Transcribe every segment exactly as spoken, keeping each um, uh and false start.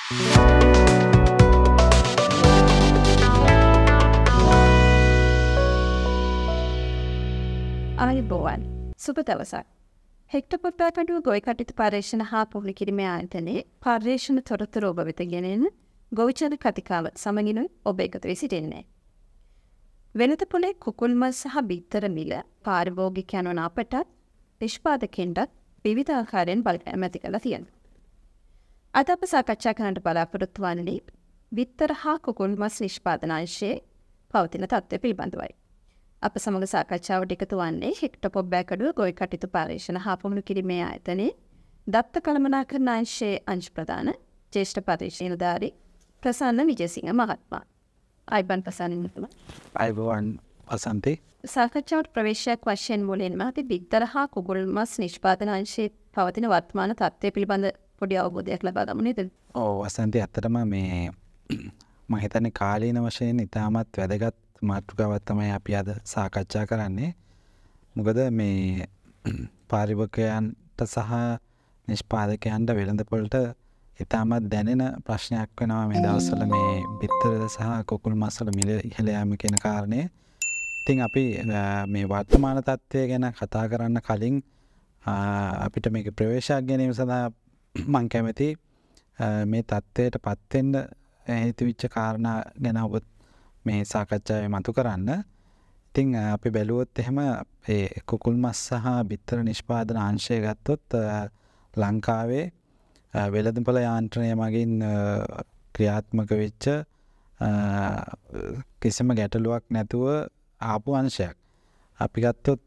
ආයුබෝවන් සුබ දවසක්. හෙක්ටර් පොට්ටාකඩුව ගොවි කටයුතු පර්යේෂණ හා පුහුණු කිරීමේ ආයතනයේ පර්යේෂණ තොරතුරු ඔබ වෙත ගෙනෙන ගොවිචර කතිකාව සමගින් ඔබ එකතු වී සිටින්නේ. වෙනත පොලේ කුකුල් මස් සහ බිත්තර මිල පාරිභෝගිකයන් වන අපටත් නිෂ්පාදකයන්ටත් විවිධ ආකාරයෙන් බලපෑම් ඇති කරලා තියෙනවා. අද අප සාකච්ඡා කරන්නට බලාපොරොත්තු වන්නේ බිත්තර හා කුකුල් මස් නිෂ්පාදන අංශයේ පවතින තත්ත්වය පිළිබඳවයි. අප සමග සාකච්ඡාවට එකතු වන්නේ හෙක්ටර් පොබ්බෑකඩුව ගොවි කටයුතු පර්යේෂණ හා පුහුණු කිරීමේ ආයතනයේ දත්ත කළමනාකරණ අංශයේ අංශ ප්‍රධාන ජ්‍යෙෂ්ඨ පර්යේෂණධාරී ප්‍රසන්න විජේසිංහ මහත්මයා. අයිබන් ප්‍රසන්න මහත්මයා. අයිබෝවන් වසන්ති. සාකච්ඡාවට ප්‍රවේශයක් වශයෙන් මුලින්ම අපි බිත්තර හා කුකුල් මස් නිෂ්පාදන අංශයේ පවතින වර්තමාන තත්ත්වය පිළිබඳ පොඩි අවබෝධයක් ලබා ගමු නේද? ඔව් වසන්ති, ඇත්තටම මේ මම හිතන්නේ කාලීන වශයෙන් ඉතාමත් වැදගත් මාතෘකාවක් තමයි අපි අද සාකච්ඡා කරන්නේ. මොකද මේ පාරිභෝගිකයන්ට සහ නිෂ්පාදකයන්ට වෙළඳපොළට ඉතාමත් දැනෙන ප්‍රශ්නයක් වෙනවා මේ දවස්වල මේ බිත්තරද සහ කුකුල් මස් වල මිල ඉහළ යාම කියන කාරණය. ඉතින් අපි මේ වර්තමාන තත්ත්වය ගැන කතා කරන්න කලින් අපිට මේක ප්‍රවේශයක් ගැනීම සඳහා මම කැමති මේ තත්ත්වයට පත් වෙන්න හේතු වෙච්ච කාරණා ගැන ඔබ මේ සාකච්ඡාවේ මතු කරන්න. ඉතින් අපි බැලුවොත් එහෙම ඒ කුකුල් මස් සහ බිත්තර නිෂ්පාදන අංශය ගත්තොත් ලංකාවේ වෙළඳපොළ යාන්ත්‍රණය මගින් ක්‍රියාත්මක වෙච්ච කිසිම ගැටලුවක් නැතුව ආපු අංශයක්. අපි ගත්තොත්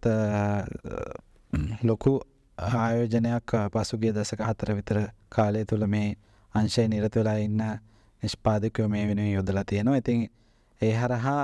ලොකු ආයෝජනයක් පසුගිය දශක හතර විතර කාලය තුළ මේ අංශය නිරත වෙලා ඉන්න නිෂ්පාදකයෝ මේ වෙනුවෙන් යොදලා තියෙනවා. ඉතින් ඒ හරහා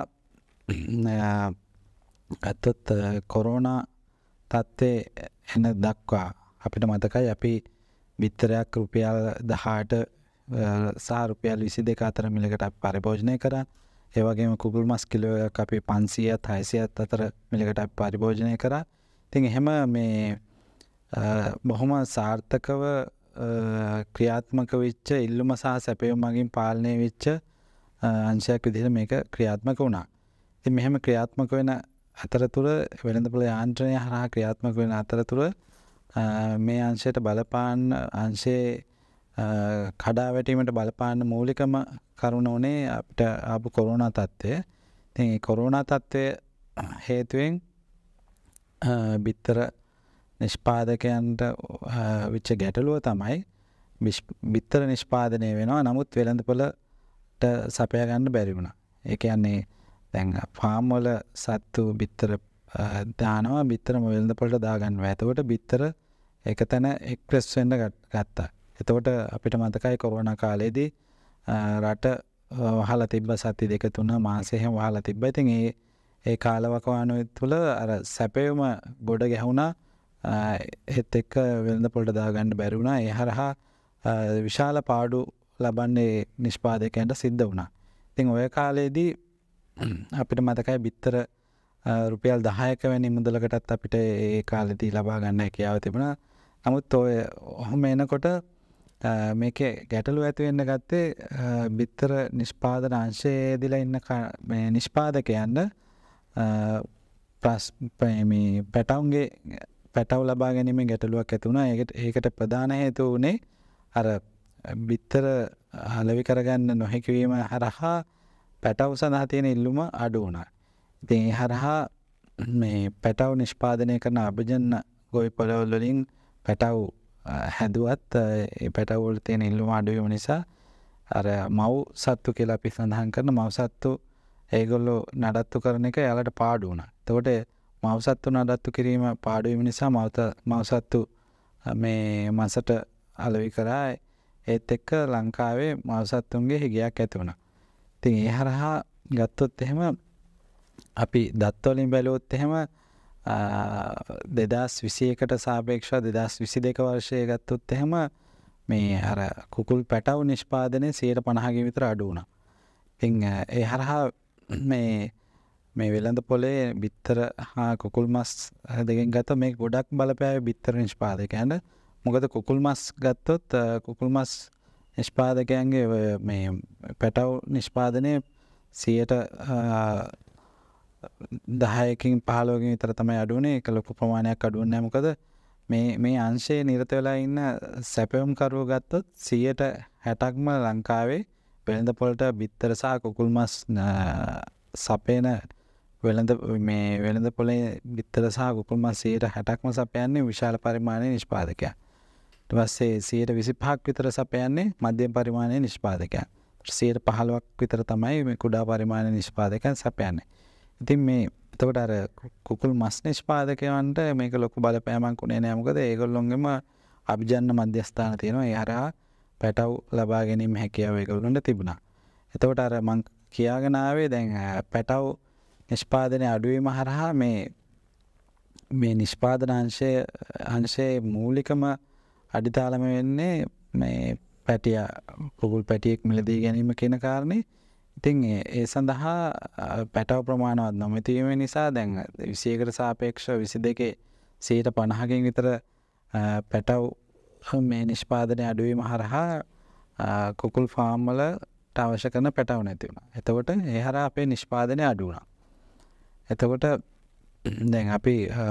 ගත්තොත් කොරෝනා තත්ත්වයේ එන දක්වා අපිට මතකයි අපි බිත්තරයක් රුපියල් දහඅට සහ රුපියල් විසි දෙක අතර මිලකට අපි පරිභෝජනය කරා. ඒ වගේම කුකුල් මස් කිලෝයක් අපි පන්සීයත් හයසියත් අතර මිලකට අපි පරිභෝජනය කරා. ඉතින් එහෙම මේ බොහොම සාර්ථකව ක්‍රියාත්මක වෙච්ච ඉල්ලුම සහ සැපයීම මගින් පාලනය වෙච්ච අංශයක් විදිහට මේක ක්‍රියාත්මක වුණා. ඉතින් මෙහෙම ක්‍රියාත්මක වෙන අතරතුර වෙළඳපොළ යාන්ත්‍රණය හරහා ක්‍රියාත්මක වෙන අතරතුර මේ අංශයට බලපාන අංශයේ කඩා වැටීමට බලපාන මූලිකම කරුණ උනේ අපිට ආපු කොරෝනා තත්ත්වය. ඉතින් මේ කොරෝනා තත්ත්වය හේතුවෙන් බිත්තර නිෂ්පාදකයන්ට විච්ච ගැටලුව තමයි බිත්තර නිෂ්පාදනය වෙනවා, නමුත් වෙළඳපොළට සපයා ගන්න බැරි වුණා. ඒ කියන්නේ දැන් ෆාම් වල සත්තු බිත්තර දානවා, බිත්තරම වෙළඳපොළට දාගන්න බෑ. එතකොට බිත්තර එකතැන එක්ස්ප්‍රෙස් වෙන්න ගත්තා. එතකොට අපිට මතකයි කොරෝනා කාලේදී රට වහලා තිබ්බ සති දෙක තුන මාසෙ හැම වහලා තිබ්බා. ඉතින් ඒ ඒ කාලවකවානුව තුළ අර සැපයුම ගොඩ ගැහුණා. ඒත් එක්ක වෙළඳපොළට දාගන්න බැරි වුණා. ඒ හරහා විශාල පාඩු ලබන්නේ නිෂ්පාදකයන්ට සිද්ධ වුණා. ඉතින් ඔය කාලේදී අපිට මතකයි බිත්තර රුපියල් දහයක වැනි මුදලකටත් අපිට ඒ කාලෙදී ලබා ගන්න හැකියාව තිබුණා. නමුත් ඔය ඔහොම එනකොට මේකේ ගැටලුව ඇති වෙන්න ගත්තේ බිත්තර නිෂ්පාදන අංශයේ දීලා ඉන්න මේ නිෂ්පාදකයන්ට මේ පැටවුන්ගේ පැටව ලබා ගැනීමේ ගැටලුවක් ඇති වුණා. ඒකට ඒකට ප්‍රධාන හේතුව උනේ අර බිත්තර අලෙවි කරගන්න නොහැකි වීම හරහා පැටව සඳහා තියෙන ඉල්ලුම අඩු වුණා. ඉතින් ඒ හරහා මේ පැටව නිෂ්පාදනය කරන අභජන ගොවි පොළවල් වලින් පැටව හැදුවත් ඒ පැටව වල තියෙන ඉල්ලුම අඩු වීම නිසා අර මව් සත්තු කියලා අපි සඳහන් කරන මව් සත්තු ඒගොල්ලෝ නඩත්තු කරන එක යාලට පාඩු වුණා. එතකොට මව් සත්තු නඩත්තු කිරීම පාඩු වීම නිසා මව් සත්තු මේ මසට අලෙවි කරා. ඒත් එක්ක ලංකාවේ මව් සත්තුන්ගේ හිගයක් ඇති වුණා. ඉතින් ඒ හරහා ගත්තොත් එහෙම අපි දත් වලින් බැලුවොත් එහෙම දෙදාස් විසි එකට සාපේක්ෂව දෙදාස් විසි දෙක වර්ෂයේ ගත්තොත් එහෙම මේ අර කුකුල් පැටව නිෂ්පාදනයේ සියයට පනහකින් විතර අඩු වුණා. ඉතින් ඒ හරහා මේ මේ වෙළඳ පොලේ බිත්තර හා කුකුල් මස් දෙකෙන් ගත්ත මේ ගොඩක් බලපෑවේ බිත්තර නිෂ්පාදකයන්ට. මොකද කුකුල් මස් ගත්තොත් කුකුල් මස් නිෂ්පාදකයන්ගේ මේ පැටව් නිෂ්පාදනය සියයට දහයකින් පහළොවකින් විතර තමයි අඩුවනේ. ඒක ලොකු ප්‍රමාණයක් අඩු වෙන්නේ නැහැ. මොකද මේ මේ අංශයේ නිරත වෙලා ඉන්න සැපයුම්කරුවෝ ගත්තොත් සියයට හැටක්ම ලංකාවේ වෙළඳපොළට බිත්තර සහ කුකුල් මස් සපයන වෙළඳ මේ වෙළඳපොළේ බිත්තර සහ කුකුල් මස් සියයට හැටක්ම සපයන්නේ විශාල පරිමාණයේ නිෂ්පාදකයන්. ඊට පස්සේ සියයට විසිපහක් විතර සපයන්නේ මධ්‍යම පරිමාණයේ නිෂ්පාදකයන්. සියයට පහළොවක් විතර තමයි මේ කුඩා පරිමාණයේ නිෂ්පාදකයන් සපයන්නේ. ඉතින් මේ එතකොට අර කුකුල් මස් නිෂ්පාදකයන්ට මේක ලොකු බලපෑමක් උනේ නෑ. මොකද ඒගොල්ලොන්ගෙම අභිජන්න මධ්‍යස්ථාන තියෙනවා. ඒ හරහා පැටව් ලබා ගැනීම හැකියාව ඒගොල්ලොන්ට තිබුණා. එතකොට අර මං කියාගෙන ආවේ දැන් පැටව් නිෂ්පාදනයේ අඩුවීම හරහා මේ මේ නිෂ්පාදන අංශය අංශයේ මූලිකම අඩිතාලම වෙන්නේ මේ පැටිය කුකුල් පැටියෙක් මිලදී ගැනීම කියන කාරණේ. ඉතින් ඒ සඳහා පැටව ප්‍රමාණවත් නොමැති වීම නිසා දැන් විසියකට සාපේක්ෂව විසි දෙකේ සියයට පනහකින් විතර පැටව මේ නිෂ්පාදනය අඩුවීම හරහා කුකුල් ෆාම් වලට අවශ්‍ය කරන පැටව නැති වුණා. එතකොට ඒ හරහා අපේ නිෂ්පාදනය අඩු වුණා. එතකොට දැන් අපි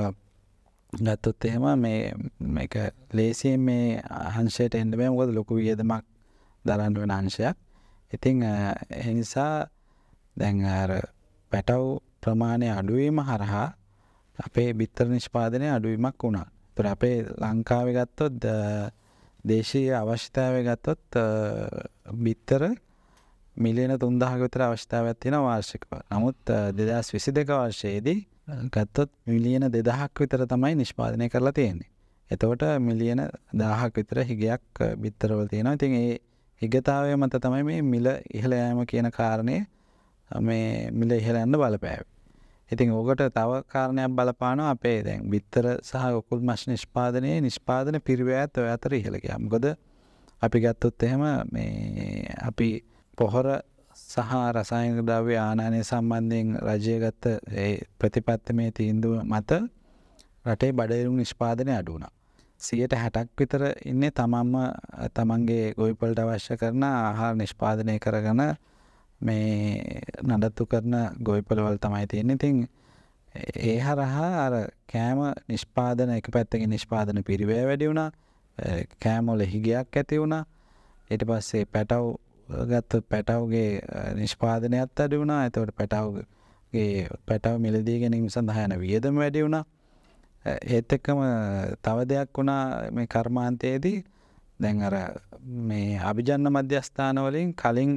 ගත්තොත් එහෙම මේ මේක ලේසියෙන් මේ අංශයට එන්න බෑ. මොකද ලොකු වියදමක් දරන්න වෙන අංශයක්. ඉතින් ඒ නිසා දැන් අර පැටව් ප්‍රමාණය අඩුවීම හරහා අපේ බිත්තර නිෂ්පාදනය අඩුවීමක් වුණා. ඒතර අපේ ලංකාවේ ගත්තොත් දේශීය අවශ්‍යතාවය ගත්තොත් බිත්තර මිලියන තුන්දහක විතර අවශ්‍යතාවයක් තියෙනවා වාර්ෂිකව. නමුත් දෙදහස් විසි දෙක වර්ෂයේදී ගත්තොත් මිලියන දෙදහක් විතර තමයි නිෂ්පාදනය කරලා තියෙන්නේ. එතකොට මිලියන දහයක් විතර හිගයක් බිත්තරවල තියෙනවා. ඉතින් ඒ හිගතාවය මත තමයි මේ මිල ඉහළ යෑම කියන කාරණය මේ මිල ඉහළ යන්න බලපෑවේ. ඉතින් ඕකට තව කාරණයක් බලපානවා අපේ දැන් බිත්තර සහ කුකුල් මස් නිෂ්පාදනයේ නිෂ්පාදන පිරිවැයත් ඔය අතර ඉහළ ගියා. මොකද අපි ගත්තොත් එහෙම මේ අපි පොහොර සහ රසායනික ද්‍රව්‍ය ආනයනය සම්බන්ධයෙන් රජය ගත්ත ඒ ප්‍රතිපත්තිමය තීන්දුව මත රටේ බඩයිරුම් නිෂ්පාදනය අඩු වුණා. සියයට හැටක් විතර ඉන්නේ තමන්ම තමන්ගේ ගොවිපළට අවශ්‍ය කරන ආහාර නිෂ්පාදනය කරගෙන මේ නඩත්තු කරන ගොවිපළවල තමයි තියෙන්නේ. ඉතින් ඒ හරහා අර කෑම නිෂ්පාදන එක පැත්තකින් නිෂ්පාදන පිරිවැය වැඩි වුණා. කෑම වල හිගයක් ඇති වුණා. ඊට පස්සේ පැටව් ගත්තොත් පැටව්ගේ නිෂ්පාදනයත් අඩු වුණා. එතකොට පැටව්ගේ පැටව මිලදී ගැනීම සඳහා යන වියදම වැඩි වුණා. ඒත් එක්කම තව දෙයක් වුණා මේ කර්මාන්තයේදී දැන් අර මේ අභිජන්න මධ්‍යස්ථාන වලින් කලින්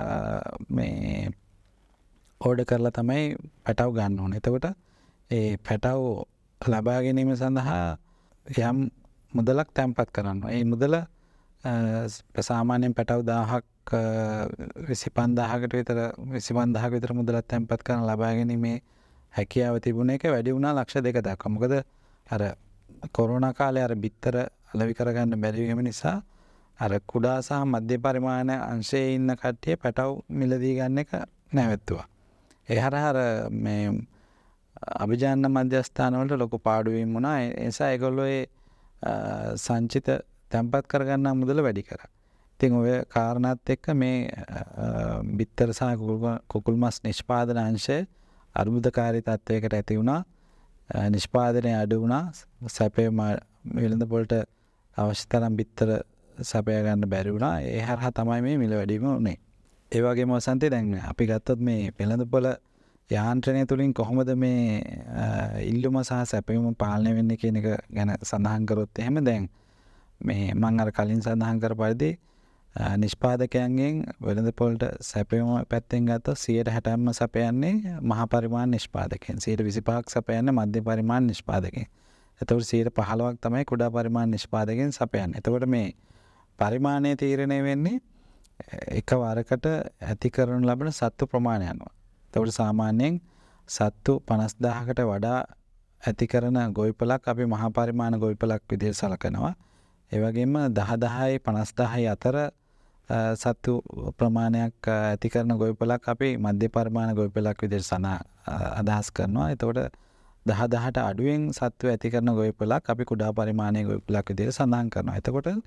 මේ ඕඩර් කරලා තමයි පැටව ගන්න ඕනේ. එතකොට ඒ පැටව ලබා ගැනීම සඳහා යම් මුදලක් තැන්පත් කරන්න. ඒ මුදල සාමාන්‍යයෙන් පැටව දහයක් විසි පන්දාහකට විතර විසි පන්දාහක විතර මුදලක් තැන්පත් කරන ලබා ගැනීමේ හැකියාව තිබුණ එක වැඩි වුණා ලක්ෂ දෙක දක්වා. මොකද අර කොරෝනා කාලේ අර බිත්තර අලෙවි කරගන්න බැරි වීම නිසා අර කුඩා සහ මධ්‍ය පරිමාණ අංශයේ ඉන්න කට්ටිය පැටව මිලදී ගන්න එක නැවැත්තුවා. ඒ හරහා අර මේ අභිජාන්න මධ්‍යස්ථාන වලට ලොකු පාඩුවීම් වුණා. ඒ නිසා ඒගොල්ලෝ ඒ සංචිත තැන්පත් කරගන්න මුදල වැඩි කරා. ඉතින් ඔය කාරණාත් එක්ක මේ බිත්තර සහ කුකුල් මස් නිෂ්පාදන අංශය අර්බුදකාරී තත්වයකට ඇති වුණා. නිෂ්පාදනය අඩු වුණා. සැපේ වෙළඳපොළට අවශ්‍ය තරම් බිත්තර සපයා ගන්න බැරි වුණා. ඒ හරහා තමයි මේ මිල වැඩිම උනේ. ඒ වගේම වසන්තේ දැන් අපි ගත්තොත් මේ වෙළඳපොළ යාන්ත්‍රණය තුලින් කොහොමද මේ ඉල්ලුම සහ සැපයීම පාලනය වෙන්නේ කියන එක ගැන සඳහන් කරොත් එහෙම දැන් මේ මම අර කලින් සඳහන් කර පරිදි නිෂ්පාදකයන්ගෙන් වෙළඳපොළට සැපයීම පැත්තෙන් ගත්තොත් සියයට හැටක්ම සපයන්නේ මහා පරිමාණ නිෂ්පාදකයන්. සියයට විසිපහක් සපයන්නේ මධ්‍ය පරිමාණ නිෂ්පාදකයන්. එතකොට සියයට පහළොවක් තමයි කුඩා පරිමාණ නිෂ්පාදකයන් සපයන්නේ. එතකොට මේ පරිමාණය තීරණය වෙන්නේ එක වරකට ඇති කරනු ලබන සත්තු ප්‍රමාණය අනුව. එතකොට සාමාන්‍යයෙන් සත්තු පනස් දාහකට වඩා ඇති කරන ගොවිපලක් අපි මහා පරිමාණ ගොවිපලක් විදිහට සලකනවා. ඒ වගේම දහ දහයි පනස් දහයි අතර සත්තු ප්‍රමාණයක් ඇති කරන ගොවිපලක් අපි මධ්‍ය පරිමාණ ගොවිපලක් විදිහට සන අදහස් කරනවා. එතකොට දහ දහට අඩුවෙන් සත්තු ඇති කරන ගොවිපලක් අපි කුඩා පරිමාණයේ ගොවිපලක් විදිහට සඳහන් කරනවා. එතකොට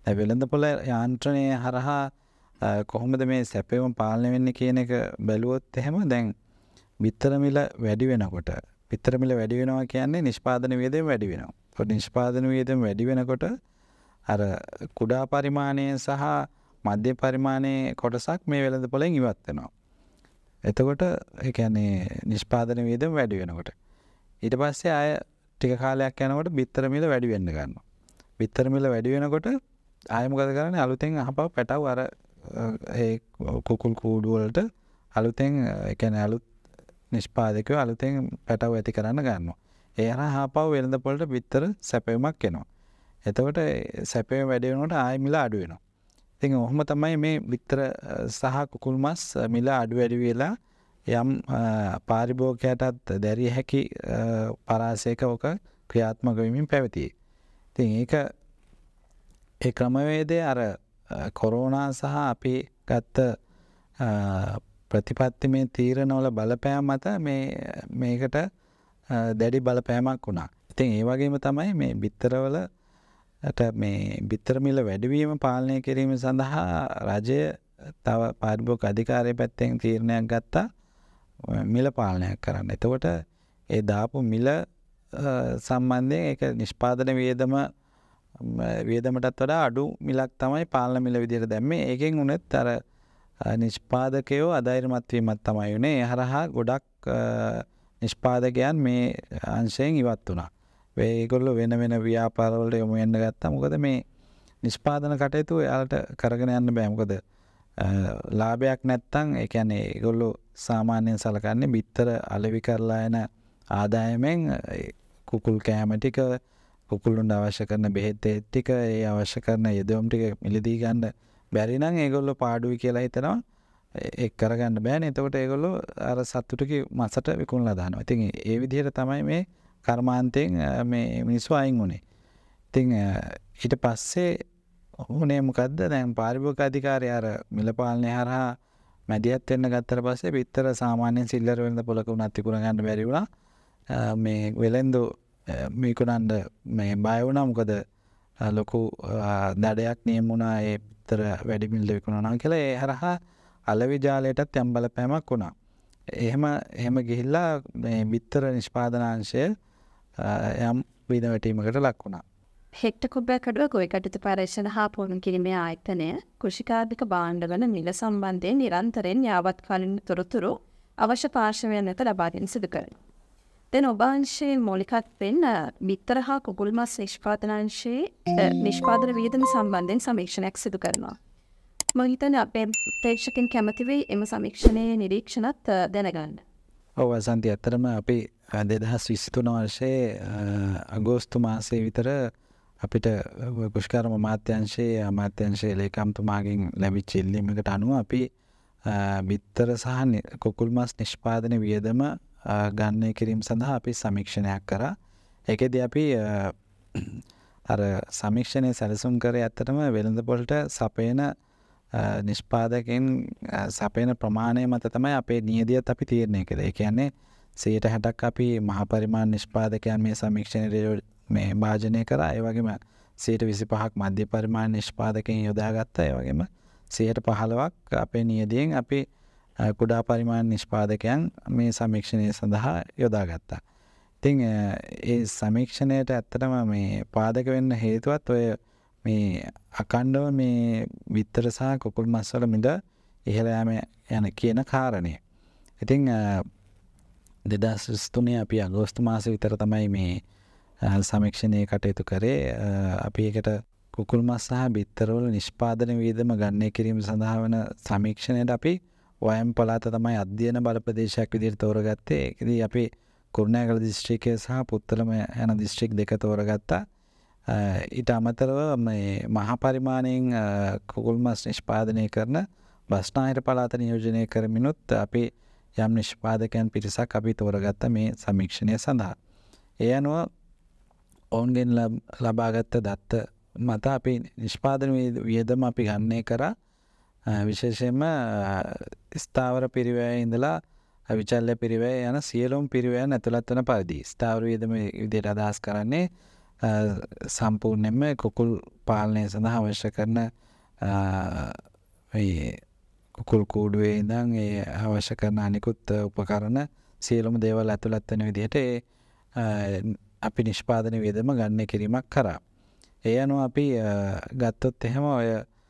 දැන් වෙළඳපොළ යාන්ත්‍රණය හරහා කොහොමද මේ සැපයුම පාලනය වෙන්නේ කියන එක බැලුවොත් එහෙම දැන් බිත්තර මිල වැඩි වෙනකොට බිත්තර මිල වැඩි වෙනවා කියන්නේ නිෂ්පාදන වියදම වැඩි වෙනවා. ඒකට නිෂ්පාදන වියදම වැඩි වෙනකොට අර කුඩා පරිමාණයේ සහ මධ්‍ය පරිමාණයේ කොටසක් මේ වෙළඳපොළෙන් ඉවත් වෙනවා. එතකොට ඒ කියන්නේ නිෂ්පාදන වියදම වැඩි වෙනකොට ඊට පස්සේ ආය ටික කාලයක් යනකොට බිත්තර මිල වැඩි වෙන්න ගන්නවා. බිත්තර මිල වැඩි වෙනකොට ආය මොකද කරන්නේ අලුතෙන් අහපව පැටව අර ඒ කුකුල් කූඩු වලට අලුතෙන් ඒ කියන්නේ අලුත් නිෂ්පාදකයෝ අලුතෙන් පැටව ඇති කරන්න ගන්නවා. ඒ හරහා ආපව වෙළඳපොළට බිත්තර සැපයුමක් එනවා. එතකොට සැපයුම වැඩි වෙනකොට ආය මිල අඩු වෙනවා. ඉතින් ඔහොම තමයි මේ බිත්තර සහ කුකුල් මස් මිල අඩු වැඩි වෙලා යම් පාරිභෝගිකයටත් දැරිය හැකි පරාසයක ඔක ක්‍රියාත්මක වෙමින් පැවතියි. ඉතින් ඒක ඒ ක්‍රමවේදය අර කොරෝනා සහ අපි ගත්ත ප්‍රතිපත්තිමය තීරණවල බලපෑම මත මේ මේකට දැඩි බලපෑමක් වුණා. ඉතින් ඒ වගේම තමයි මේ බිත්තරවල මේ බිත්තර මිල වැඩිවීම පාලනය කිරීම සඳහා රජය තව පාරිභෝගික අධිකාරිය පැත්තෙන් තීරණයක් ගත්තා මිල පාලනයක් කරන්න. එතකොට ඒ දාපු මිල සම්බන්ධයෙන් ඒක නිෂ්පාදන වියදම වියදමටත් වඩා අඩු මිලක් තමයි පාලන මිල විදිහට දැම්මේ. ඒකෙන් උනත් අර නිෂ්පාදකයෝ අධෛර්යමත් වීමක් තමයි උනේ. ඒ හරහා ගොඩක් නිෂ්පාදකයන් මේ අංශයෙන් ඉවත් වුණා. ඒගොල්ලෝ වෙන වෙන ව්‍යාපාරවලට යොමු වෙන්න ගත්තා. මොකද මේ නිෂ්පාදන කටයුතු එයාලට කරගෙන යන්න බෑ. මොකද ලාභයක් නැත්තම් ඒ කියන්නේ ඒගොල්ලෝ සාමාන්‍යයෙන් සලකන්නේ බිත්තර අලෙවි කරලා එන ආදායමෙන් කුකුල් කෑම ටික කුකුළුන්ට අවශ්‍ය කරන බෙහෙත් ටික ඒ අවශ්‍ය කරන යෙදවුම් ටික මිලදී ගන්න බැරි නම් ඒගොල්ලෝ පාඩුයි කියලා හිතනවා. ඒක කරගන්න බෑනේ. එතකොට ඒගොල්ලෝ අර සතුටුකි මසට විකුණලා දානවා. ඉතින් ඒ විදිහට තමයි මේ කර්මාන්තයෙන් මේ මිනිස්සු අයින් වුණේ. ඉතින් ඊට පස්සේ උනේ මොකද්ද? දැන් පාරිභෝගික අධිකාරිය අර මිල පාලනය හරහා මැදිහත් වෙන්න ගත්තට පස්සේ බිත්තර සාමාන්‍යයෙන් සිල්ලර වෙළඳ පොලක උනත් විකුණ ගන්න බැරි වුණා. මේ වෙළඳ විකුණන්න මේ බය වුණා. මොකද ලොකු දඩයක් නියම වුණා ඒ බිත්තර වැඩි මිලට විකුණනවා කියලා. ඒ හරහා අලෙවි ජාලයටත් යම් බලපෑමක් වුණා. එහෙම එහෙම ගිහිල්ලා මේ බිත්තර නිෂ්පාදනාංශය යම් විද වැටීමකට ලක් වුණා. හෙක්ටර් කුබ්බයක් අඩුව ගොවි කටයුතු පරීක්ෂණ හා පුහුණු කිරීමේ ආයතනය කෘෂිකාර්මික භාණ්ඩවල මිල සම්බන්ධයෙන් නිරන්තරයෙන් යාවත්කාලින තොරතුරු අවශ්‍ය පාර්ශවයන් වෙත ලබා දෙන සිදු කරනවා. දැන් ඔබ අංශයේ මූලිකත්වයෙන් බිත්තර හා කුකුල් මස් නිෂ්පාදනාංශයේ නිෂ්පාදන වියදම සම්බන්ධයෙන් සමීක්ෂණයක් සිදු කරනවා. මම හිතන්නේ අපේ ප්‍රේක්ෂකයන් කැමති වෙයි එම සමීක්ෂණයේ නිරීක්ෂණත් දැනගන්න. ඔව් වසන්ති, ඇත්තටම අපි දෙදහස් විසිතුන වර්ෂයේ අගෝස්තු මාසයේ විතර අපිට කෘෂිකර්ම අමාත්‍යාංශයේ අමාත්‍යාංශයේ ලේකම්තුමාගෙන් ලැබිච්ච ඉල්ලීමකට අනුව අපි බිත්තර සහ කුකුල් මස් නිෂ්පාදන වියදම ගණනය කිරීම සඳහා අපි සමීක්ෂණයක් කරා. ඒකෙදී අපි අර සමීක්ෂණයේ සැලසුම් කරේ ඇත්තටම වෙළඳපොළට සපයන නිෂ්පාදකයන් සපයන ප්‍රමාණය මත තමයි අපේ නියදියත් අපි තීරණය කළේ. ඒ කියන්නේ සියයට හැටක් අපි මහ පරිමාණ නිෂ්පාදකයන් මේ සමීක්ෂණයේ මේ භාජනය කරා. ඒ වගේම සියයට විසිපහක් මධ්‍ය පරිමාණ නිෂ්පාදකයන් යොදාගත්තා. ඒ වගේම සියයට පහළොවක් අපේ නියදියෙන් අපි කුඩා පරිමාණ නිෂ්පාදකයන් මේ සමීක්ෂණය සඳහා යොදාගත්තා. ඉතින් ඒ සමීක්ෂණයට ඇත්තටම මේ පාදක වෙන්න හේතුවත් ඔය මේ අකණ්ඩව මේ බිත්තර සහ කුකුල් මස් වල මිල ඉහළ යාම යන කියන කාරණය. ඉතින් දෙදහස් විසිතුනේ අපි අගෝස්තු මාසෙ විතර තමයි මේ සමීක්ෂණයේ කටයුතු කරේ. අපි ඒකට කුකුල් මස් සහ බිත්තර වල නිෂ්පාදන වියදම ගණනය කිරීම සඳහා වන සමීක්ෂණයට අපි වයම් පළාත තමයි අධ්‍යයන බල ප්‍රදේශයක් විදිහට තෝරගත්තේ. ඒකදී අපි කුරුණෑගල දිස්ත්‍රික්කය සහ පුත්තලම යන දිස්ත්‍රික් දෙක තෝරගත්තා. ඊට අමතරව මේ මහ පරිමාණයෙන් කුකුල් මස් නිෂ්පාදනය කරන බස්නාහිර පළාත නියෝජනය කරමිනුත් අපි යම් නිෂ්පාදකයන් පිරිසක් අපි තෝරගත්ත මේ සමීක්ෂණය සඳහා. ඒ අනුව ඔවුන්ගෙන් ලබාගත්ත දත්ත මත අපි නිෂ්පාදන වියදම අපි ගණනය කරා. විශේෂයෙන්ම ස්ථාවර පිරිවැය ඉඳලා විචල්්‍ය පිරිවැය යන සියලුම පිරිවැයන් ඇතුළත් වන පරිදි. ස්ථාවර වියදම විදිහට අදහස් කරන්නේ සම්පූර්ණයෙන්ම කුකුල් පාලනය සඳහා අවශ්‍ය කරන කුකුල් කූඩුවේ ඉඳන් ඒ අවශ්‍ය කරන අනිකුත් උපකරණ සියලුම දේවල් ඇතුළත් වෙන විදිහට ඒ අපි නිෂ්පාදන වියදම ගණනය කිරීමක් කරා. ඒ අනුව අපි ගත්තොත් එහෙම ඔය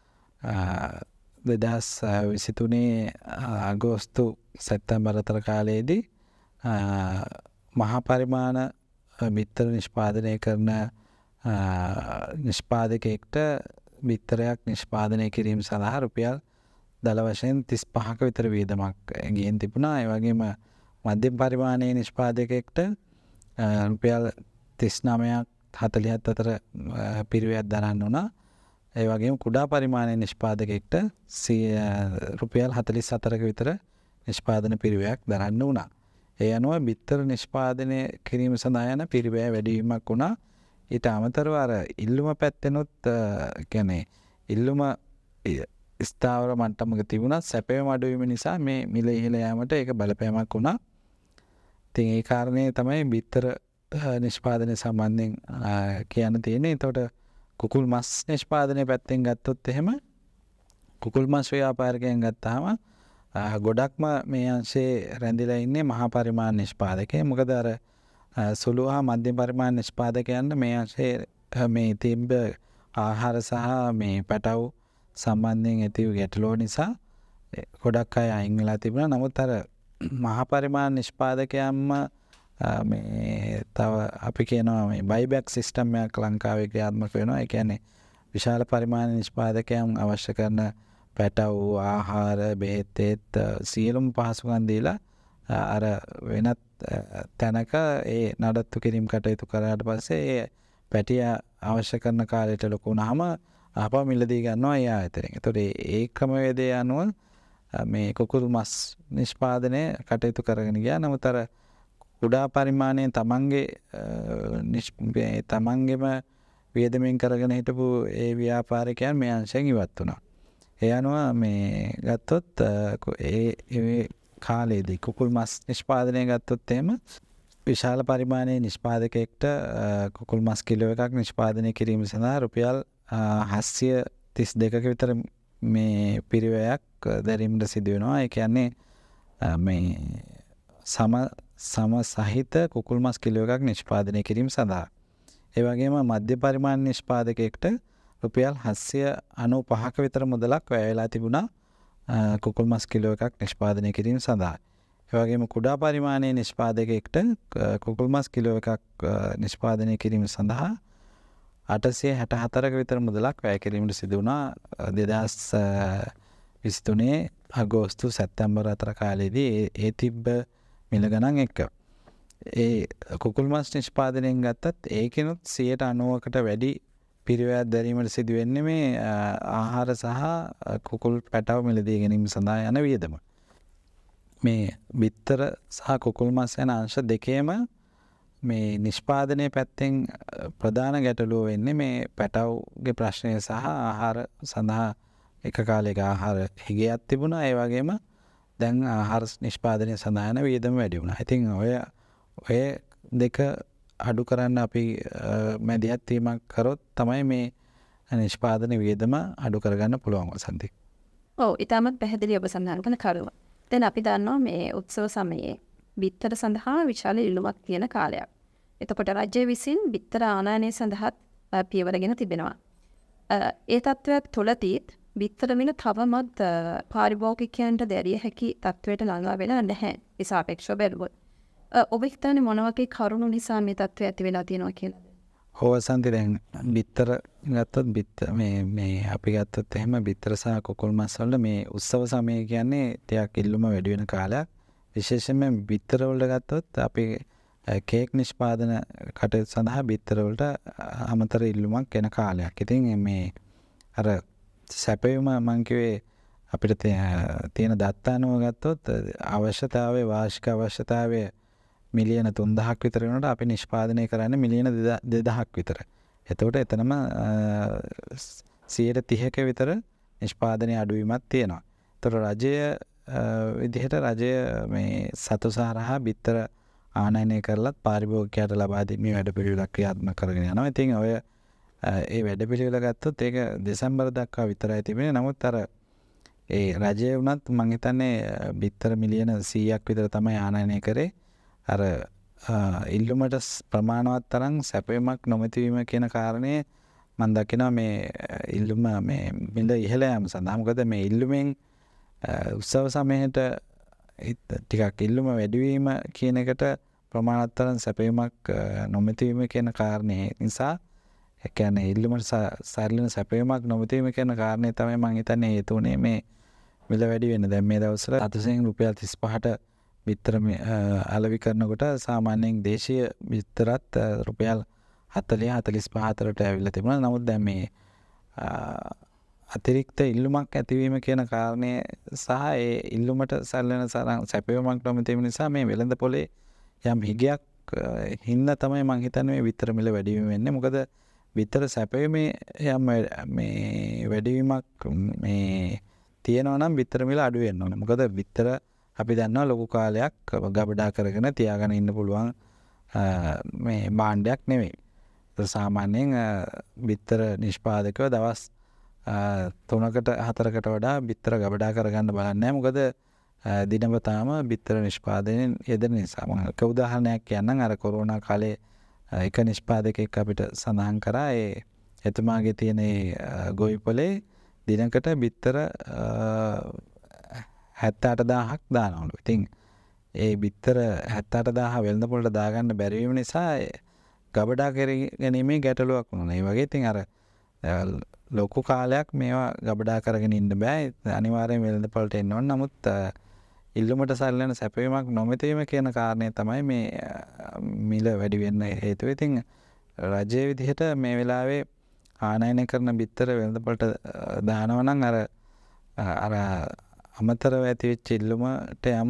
දෙදහස් විසිතුනේ අගෝස්තු සැප්තැම්බර් අතර කාලයේදී මහා පරිමාණ බිත්තර නිෂ්පාදනය කරන නිෂ්පාදකයෙක්ට බිත්තරයක් නිෂ්පාදනය කිරීම සඳහා රුපියල් දල වශයෙන් තිස් පහක විතර වියදමක් ගෙන් තිබුණා. ඒ වගේම මධ්‍යම පරිමාණයේ නිෂ්පාදකයෙක්ට රුපියල් තිස් නවයක් හතළිහත් අතර පිරිවැයක් දරන්න වුණා. ඒ වගේම කුඩා පරිමාණයේ නිෂ්පාදකයෙක්ට රුපියල් හතළිස් හතරක විතර නිෂ්පාදන පිරිවැයක් දරන්න වුණා. ඒ අනුව බිත්තර නිෂ්පාදනය කිරීම සඳහා යන පිරිවැය වැඩිවීමක් වුණා. ඊට අමතරව අර ඉල්ලුම පැත්තෙනුත් කියන්නේ ඉල්ලුම ස්ථාවර මට්ටමක තිබුණත් සැපයීම අඩුවීම නිසා මේ මිල ඉහළ යාමට ඒක බලපෑමක් වුණා. ඉතින් ඒ කාරණේ තමයි බිත්තර නිෂ්පාදනය සම්බන්ධයෙන් කියන්න තියෙන්නේ. එතකොට කුකුල් මස් නිෂ්පාදනය පැත්තෙන් ගත්තොත් එහෙම කුකුල් මස් ව්‍යාපාරිකයන් ගත්තාම ගොඩක්ම මේ අංශේ රැඳිලා ඉන්නේ මහා පරිමාණ නිෂ්පාදකයන්. මොකද අර සුළු හා මධ්‍යම පරිමාණ නිෂ්පාදකයන්ට මේ අංශේ මේ තිබ්බ ආහාර සහ මේ පැටව් සම්බන්ධයෙන් ඇති ගැටලුව නිසා ගොඩක් අය අයින් වෙලා තිබුණා. නමුත් අර මහා පරිමාණ නිෂ්පාදකයන්ම මේ තව අපි කියනවා මේ බයිබැක් සිස්ටම් එකක් ලංකාවේ ක්‍රියාත්මක වෙනවා. ඒ කියන්නේ විශාල පරිමාණ නිෂ්පාදකයන් අවශ්‍ය කරන පැටව් ආහාර බෙහෙත් ඒත් සියලුම පහසුකම් දීලා අර වෙනත් තැනක ඒ නඩත්තු කිරීම කටයුතු කරාට පස්සේ ඒ පැටිය අවශ්‍ය කරන කාලයට ලොකු වුණාම ආපහු මිලදී ගන්නවා ඒ ආයතනයෙන්. ඒතකොට ඒ ක්‍රමවේදය අනුව මේ කුකුල් මස් නිෂ්පාදනය කටයුතු කරගෙන ගියා. නමුත් අර කුඩා පරිමාණයෙන් තමන්ගේ තමන්ගේම වියදමෙන් කරගෙන හිටපු ඒ ව්‍යාපාරිකයන් මේ අංශයෙන් ඉවත් වුණා. ඒ අනුව මේ ගත්තොත් ඒ කාලයේදී කුකුල් මස් නිෂ්පාදනය ගත්තොත් එහෙම විශාල පරිමාණයේ නිෂ්පාදකයෙක්ට කුකුල් මස් කිලෝ එකක් නිෂ්පාදනය කිරීම සඳහා රුපියල් හත්සිය තිස් දෙකක විතර මේ පිරිවැයක් දැරීමට සිදු වෙනවා. ඒ කියන්නේ මේ සම සම සහිත කුකුල් මස් කිලෝ එකක් නිෂ්පාදනය කිරීම සඳහා. ඒ වගේම මධ්‍ය පරිමාණ නිෂ්පාදකයෙක්ට රුපියල් හත්සිය අනූ පහක විතර මුදලක් වැය වෙලා තිබුණා කුකුල් මස් කිලෝ එකක් නිෂ්පාදනය කිරීම සඳහා. ඒ වගේම කුඩා පරිමාණයේ නිෂ්පාදකයෙක්ට කුකුල් මස් කිලෝ එකක් නිෂ්පාදනය කිරීම සඳහා අටසිය හැට හතරක විතර මුදලක් වැය කිරීමට සිදු වුණා දෙදහස් විසිතුනේ අගෝස්තු සැප්තැම්බර් අතර කාලයේදී ඒ තිබ්බ මිල ගණන් එක්ක. ඒ කුකුල් මස් නිෂ්පාදනයෙන් ගත්තත් ඒකෙනුත් සියයට අනූවකට වැඩි පිරිවැයක් දැරීමට සිදු වෙන්නේ මේ ආහාර සහ කුකුල් පැටව මිලදී ගැනීම සඳහා යන වියදම. මේ බිත්තර සහ කුකුල් මස් යන අංශ දෙකේම මේ නිෂ්පාදනයේ පැත්තෙන් ප්‍රධාන ගැටලුව වෙන්නේ මේ පැටවගේ ප්‍රශ්නය සහ ආහාර සඳහා එක කාලයක ආහාර හිගයක් තිබුණා. ඒ වගේම දැන් ආහාර නිෂ්පාදනය සඳහා යන වියදම වැඩි වුණා. ඉතින් ඔය ඔය දෙක අඩු කරන්න අපි මැදිහත් වීමක් කරොත් තමයි මේ නිෂ්පාදන වියදම අඩු කරගන්න පුළුවන් වසන්ති. ඔව් ඊටමත් පැහැදිලි ඔබ සඳහන් කළ කරුව. දැන් අපි දන්නවා මේ උත්සව සමයේ බිත්තර සඳහා විශාල ඉල්ලුමක් තියෙන කාලයක්. එතකොට රජය විසින් බිත්තර ආනයනය සඳහාත් පියවරගෙන තිබෙනවා. ඒ තත්ත්වයක් තුළදීත් බිත්තර මිල තවමත් පාරිභෝගිකයන්ට දැරිය හැකි තත්ත්වයට ළඟා වෙලා නැහැ. ඒ සාපේක්ෂව බැලුවොත්. ඔබ හිතන්නේ මොන වගේ කරුණු නිසා මේ තත්ත්වය ඇති වෙලා තියෙනවා කියලාද? ඔව් වසන්ති දැන් බිත්තර ගත්තොත් බිත්තර මේ මේ අපි ගත්තොත් එහෙම බිත්තර සහ කුකුල් මස් වල මේ උත්සව සමය කියන්නේ ටිකක් ඉල්ලුම වැඩි වෙන කාලයක්. විශේෂයෙන්ම බිත්තර වලට ගත්තොත් අපි කේක් නිෂ්පාදන කටයුතු සඳහා බිත්තර වලට අමතර ඉල්ලුමක් එන කාලයක්. ඉතින් මේ අර සැපයීම මං කිව්වේ අපිට තියෙන දත්ත අනුව ගත්තොත් අවශ්‍යතාවයේ වාර්ෂික අවශ්‍යතාවය මිලියන තුන්දහක් විතර වෙනකොට අපි නිෂ්පාදනය කරන්නේ මිලියන දෙදහක් විතර. එතකොට එතනම සියයට තිහක විතර නිෂ්පාදනයේ අඩුවීමක් තියෙනවා. ඒතර රජය විදිහට රජය මේ සතු සහරහා බිත්තර ආනයනය කරලත් පාරිභෝගිකයාට ලබා දීමේ වැඩපිළිවෙලක් ක්‍රියාත්මක කරගෙන යනවා. ඉතින් ඔය ඒ වැඩපිළිවෙල ගත්තොත් ඒක දෙසැම්බර් දක්වා විතරයි තිබෙන්නේ. නමුත් අර ඒ රජය වුණත් මං හිතන්නේ බිත්තර මිලියන සීයක් විතර තමයි ආනයනය කරේ. අර ඉල්ලුමට ප්‍රමාණවත් තරම් සැපයීමක් නොමැති වීම කියන කාරණේ මම දකිනවා මේ ඉල්ලුම මේ මිල ඉහළ යාම සඳහා. මොකද මේ ඉල්ලුමෙන් උත්සව සමයට ටිකක් ඉල්ලුම වැඩිවීම කියන එකට ප්‍රමාණවත් තරම් සැපයීමක් නොමැති වීම කියන කාරණේ නිසා ඒ කියන්නේ ඉල්ලුමට සරිලන සැපයීමක් නොමැති වීම කියන කාරණේ තමයි මම හිතන්නේ හේතු උනේ මේ මිල වැඩි වෙන්න. දැන් මේ දවස්වල අතසෙන් රුපියල් තිස් පහට බිත්තර අලෙවි කරනකොට සාමාන්‍යයෙන් දේශීය බිත්තරත් රුපියල් හතළිස් හතළිස් පහ අතරට ඇවිල්ලා තිබුණා. නමුත් දැන් මේ අතිරික්ත ඉල්ලුමක් ඇතිවීම කියන කාරණය සහ ඒ ඉල්ලුමට සැලෙන සැපයීමක් නොමැති වීම නිසා මේ වෙළඳ පොලේ යම් හිගයක් හින්දා තමයි මං හිතන්නේ මේ බිත්තර මිල වැඩි වීම වෙන්නේ. මොකද බිත්තර සැපයීමේ යම් මේ වැඩිවීමක් මේ තියෙනවා නම් බිත්තර මිල අඩු වෙන්න ඕනේ. මොකද බිත්තර අපි දන්නවා ලොකු කාලයක් ගබඩා කරගෙන තියාගෙන ඉන්න පුළුවන් මේ භාණ්ඩයක් නෙවෙයි. සාමාන්‍යයෙන් බිත්තර නිෂ්පාදකව දවස් තුනකට හතරකට වඩා බිත්තර ගබඩා කරගන්න බලන්නේ නැහැ. මොකද දිනපතාම බිත්තර නිෂ්පාදනයෙන් යෙදෙන නිසා. මම එක උදාහරණයක් කියන්නම්. අර කොරෝනා කාලේ එක නිෂ්පාදකයෙක් අපිට සඳහන් කරා ඒ එතුමාගේ තියෙන ගොවිපලේ දිනකට බිත්තර හැත්තෑ අට දාහක් දානවලු. ඉතින් ඒ බිත්තර හැත්තෑ අට දාහ වෙළඳ පොළට දාගන්න බැරි වීම නිසා ගබඩා කරගැනීමේ ගැටලුවක් වුණා. ඒ වගේ ඉතින් අර ලොකු කාලයක් මේවා ගබඩා කරගෙන ඉන්න බෑ. අනිවාර්යයෙන් වෙළඳ පොළට එන්න ඕන. නමුත් ඉල්ලුමට සරිලන සැපයීමක් නොමැති වීම කියන කාරණේ තමයි මේ මිල වැඩි වෙන්න හේතුව. ඉතින් රජයේ විදිහට මේ වෙලාවේ ආනයනය කරන බිත්තර වෙළඳ පොළට දානවා නම් අර අර අමතරව ඇතිවෙච්ච ඉල්ලුමට යම්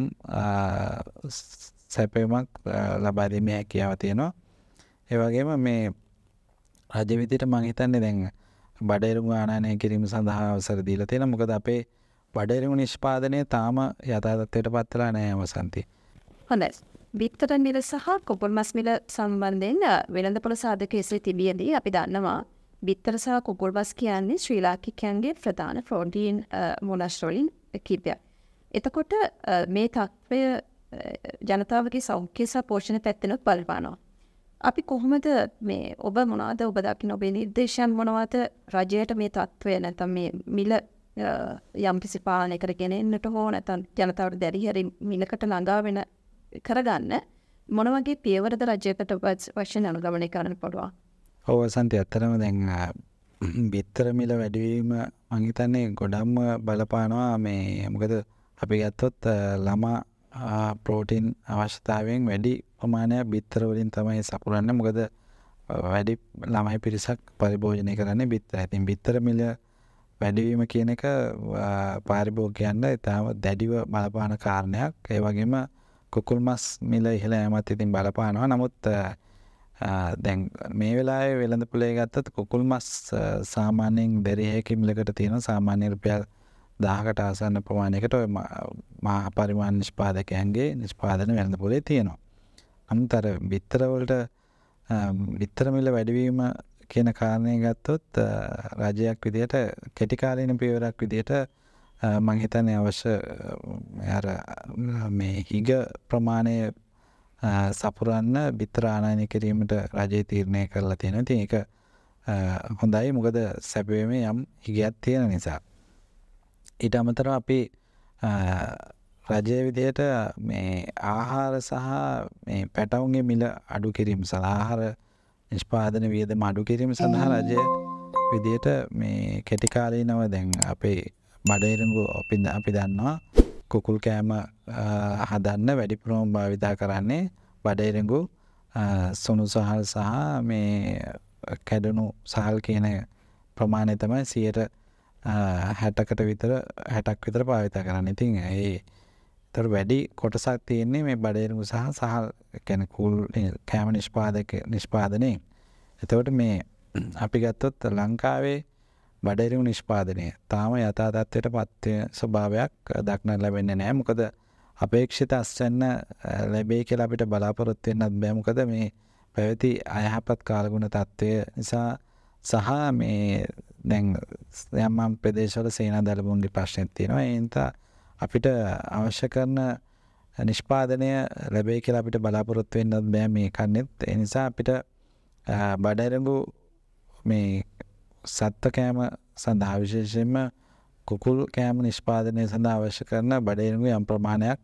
සැපයීමක් ලබා දීමේ හැකියාව තියෙනවා. ඒ වගේම මේ රජ විදිහට මම හිතන්නේ දැන් බඩේරුම් ආනයනය කිරීම සඳහා අවසර දීලා තියෙනවා. මොකද අපේ බඩේරුම් නිෂ්පාදනය තාම යථා තත්ත්වයට පත් වෙලා නැහැ වසන්ති. හොඳයි. බිත්තර මිල සහ කොපල් මස් මිල සම්බන්ධයෙන් වෙළඳපොළ සාධක එසේ තිබියදී අපි දන්නවා බිත්තර සහ කොපල් මස් කියන්නේ ශ්‍රී ලාංකිකයන්ගේ ප්‍රධාන ප්‍රෝටීන් මොලස්ට් වලින් කිහිපයක්. එතකොට මේ තත්ත්වය ජනතාවගේ සෞඛ්‍ය සහ පෝෂණ පැත්තෙනුත් බලපානවා. අපි කොහොමද මේ ඔබ මොනවද ඔබ දකින්න ඔබේ නිර්දේශයන් මොනවද රජයට මේ තත්ත්වය නැත්නම් මේ මිල යම් කිසි පාලනයකට ගෙනෙන්නට හෝ නැත්නම් ජනතාවට දැරි හැරි මිලකට ළඟා වෙන කරගන්න මොන වගේ පියවරද රජයකට වශයෙන් අනුගමනය කරන්න පුළුවන්? ඔව් සන්ති අත්‍තරම දැන් බිත්තර මිල වැඩිවීම මං හිතන්නේ ගොඩක්ම බලපානවා. මේ මොකද අපි ගත්තොත් ළමා ප්‍රෝටීන් අවශ්‍යතාවයෙන් වැඩි ප්‍රමාණයක් බිත්තර වලින් තමයි සපුරන්නේ. මොකද වැඩි ළමයි පිරිසක් පරිභෝජනය කරන්නේ බිත්තර. ඉතින් බිත්තර මිල වැඩිවීම කියන එක පාරිභෝගිකයන්ට ඉතාම දැඩිව බලපාන කාරණයක්. ඒ වගේම කුකුල් මස් මිල ඉහළ යෑමත් ඉතින් බලපානවා. නමුත් දැන් මේ වෙලාවේ වෙළඳ පොලේ ගත්තත් කුකුල් මස් සාමාන්‍යයෙන් දෙරිහක මිලකට තියෙනවා. සාමාන්‍ය රුපියල් දහකට ආසන්න ප්‍රමාණයකට ඔය මහා පරිමාණ නිෂ්පාදකයන්ගේ නිෂ්පාදන වෙළඳ පොලේ තියෙනවා. නමුත් අර බිත්තර වලට බිත්තර මිල වැඩිවීම කියන කාරණය ගත්තොත් රජයක් විදිහට කෙටි කාලීන පියවරක් විදිහට මම හිතන්නේ අවශ්‍ය අර මේ හිග ප්‍රමාණය සපුරන්න බිත්තර ආනයනය කිරීමට රජය තීරණය කරලා තියෙනවා. ඉතින් ඒක හොඳයි. මොකද සැපයීමේ යම් හිගයක් තියෙන නිසා. ඊට අමතරව අපි රජයේ විදිහට මේ ආහාර සහ මේ පැටවුන්ගේ මිල අඩු කිරීම සහ ආහාර නිෂ්පාදන වියදම අඩු කිරීම සඳහා රජය විදිහට මේ කෙටි කාලීනව දැන් අපේ බඩේරුඟු අපි අපි දන්නවා කුකුල් කෑම හදන්න වැඩිපුරම භාවිතා කරන්නේ බඩේරුඟු සොනු සහල් සහ මේ කැඩුණු සහල් කියන ප්‍රමාණය තමයි සියයට හැටකට විතර හැටක් විතර භාවිතා කරන්නේ. ඉතින් ඒ ඒතර වැඩි කොටසක් තියෙන්නේ මේ බඩේරුඟු සහ සහල් කියන්නේ කුල් කෑම නිෂ්පාදක නිෂ්පාදනයේ. එතකොට මේ අපි ගත්තොත් ලංකාවේ බඩේරුඟු නිෂ්පාදනය තාම යථා තත්ත්වයට පත් වෙන ස්වභාවයක් දක්නට ලැබෙන්නේ නැහැ. මොකද අපේක්ෂිත අස්වැන්න ලැබෙයි කියලා අපිට බලාපොරොත්තු වෙන්නත් බෑ. මොකද මේ පැවති අයහපත් කාලගුණ තත්ත්වය නිසා සහ මේ දැන් යම් යම් ප්‍රදේශවල සේනා දළබුන්ගේ ප්‍රශ්නයක් තියෙනවා. ඒ නිසා අපිට අවශ්‍ය කරන නිෂ්පාදනය ලැබෙයි කියලා අපිට බලාපොරොත්තු වෙන්නත් බෑ මේ කන්නේත්. ඒ නිසා අපිට බඩරඟු මේ සත්ත්ව කෑම සඳහා විශේෂයෙන්ම කුකුල් කෑම නිෂ්පාදනය සඳහා අවශ්‍ය කරන බඩරඟු යම් ප්‍රමාණයක්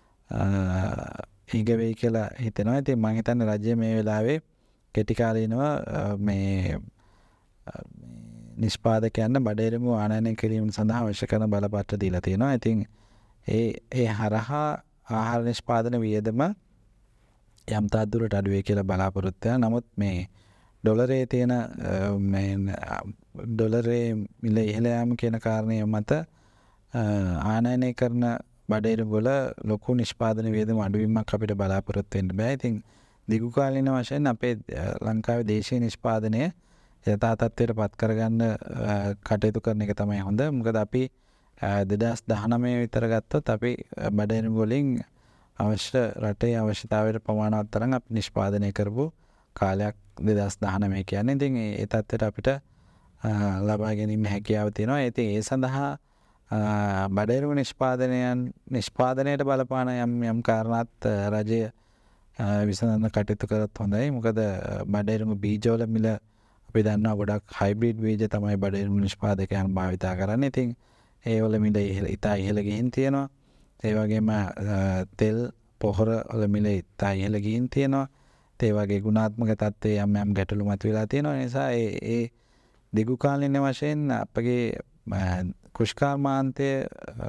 ඊග වෙයි කියලා හිතෙනවා. ඉතින් මම හිතන්නේ රජය මේ වෙලාවේ කෙටි කාලීනව මේ නිෂ්පාදකයන්ට බඩරඟු ආනයනය කිරීම සඳහා අවශ්‍ය කරන බලපත්‍ර දීලා තියෙනවා. ඉතින් ඒ ඒ හරහා ආහාර නිෂ්පාදන වියදම යම් තාක් දුරට අඩු වෙයි කියලා බලාපොරොත්තු වෙනවා. නමුත් මේ ඩොලරේ තියෙන මේ ඩොලරේ මිල ඉහළ යාම කියන කාරණය මත ආනයනය කරන බඩරඟු වල ලොකු නිෂ්පාදන වියදම අඩුවීමක් අපිට බලාපොරොත්තු වෙන්න බෑ. ඉතින් දිගු කාලීන වශයෙන් අපේ ලංකාවේ දේශීය නිෂ්පාදනය යථා තත්ත්වයට පත් කරගන්න කටයුතු කරන එක තමයි හොඳ. මොකද අපි දෙදහස් දහනවය විතර ගත්තොත් අපි බඩරඟු වලින් අවශ්‍ය රටේ අවශ්‍යතාවයට ප්‍රමාණවත් තරම් අපි නිෂ්පාදනය කරපු කාලයක් දෙදහස් දහනවය කියන්නේ. ඉතින් ඒ තත්ත්වයට අපිට ලබා ගැනීම හැකියාව තියෙනවා. ඉතින් ඒ සඳහා බඩරඟු නිෂ්පාදනයන් නිෂ්පාදනයට බලපාන යම් යම් කාරණාත් රජය විසඳන්න කටයුතු කරත් හොඳයි. මොකද බඩරඟු බීජවල මිල අපි දන්නවා ගොඩක් හයිබ්‍රිඩ් බීජ තමයි බඩරඟු නිෂ්පාදකයන් භාවිතා කරන්නේ. ඉතින් ඒ වල මිල ඉහළ ඉතා ඉහළ ගිහින් තියෙනවා. ඒ වගේම තෙල් පොහොර වල මිල ඉතා ඉහළ ගිහින් තියෙනවා. ඒ වගේ ගුණාත්මක තත්ත්වයේ යම් යම් ගැටලු මතුවලා තියෙනවා. ඒ නිසා ඒ ඒ දිගු කාලින වශයෙන් අපගේ කෘෂිකර්මාන්තය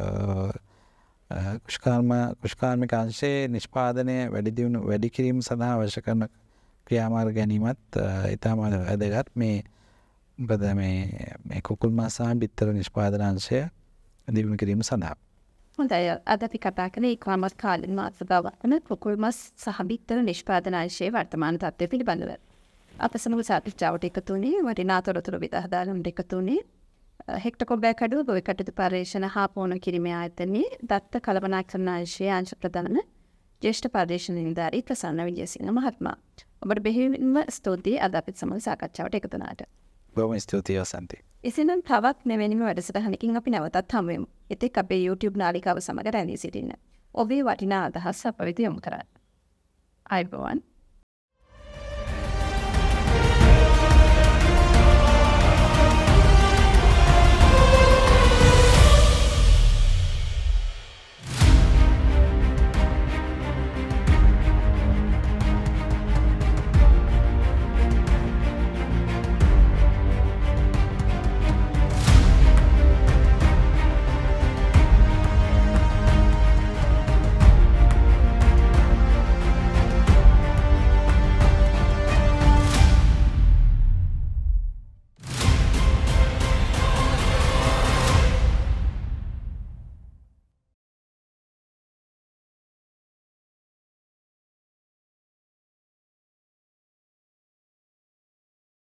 කෘෂිකර්ම කෘෂිකාර්මික අංශයේ නිෂ්පාදනය වැඩි දියුණු වැඩි කිරීම සඳහා අවශ්‍ය කරන ක්‍රියාමාර්ග ගැනීමත් ඉතාම වැදගත්. මේ මොකද මේ මේ කුකුල් මස් සහ බිත්තර නිෂ්පාදන අංශය දියුණු කිරීම සඳහා. හොඳයි. අද අපි කතා කළේ ඉක්මනට කාලින මාතෘකාවකන කුකුල් මස් සහ බිත්තර නිෂ්පාදන අංශයේ වර්තමාන තත්ත්වය පිළිබඳව. අප සමග සාකච්ඡාවට එකතු වුණේ වටිනා තොරතුරු විදහාදාලම්ට එකතු වුණේ හෙක්ටර් කොබ්බෑකඩුව ගොවි කටයුතු පර්යේෂණ හා පුහුණු කිරීමේ ආයතනයේ දත්ත කළමනාකරණ අංශයේ අංශ ප්‍රධාන ජ්‍යෙෂ්ඨ පර්යේෂණ නිලධාරී ප්‍රසන්න විජේසිංහ මහත්මයා. ඔබට බෙහෙවින්ම ස්තුතියි අද අපිත් සමග සාකච්ඡාවට එකතු වුණාට. බොහොම ස්තුතියි වසන්ති. එසේනම් තවත් මෙවැනිම වැඩසටහනකින් අපි නැවතත් හමු වෙමු. එතෙක් අපේ YouTube නාලිකාව සමග රැඳී සිටින්න. ඔබේ වටිනා අදහස් අප වෙත යොමු කරන්න. අයබෝවන්.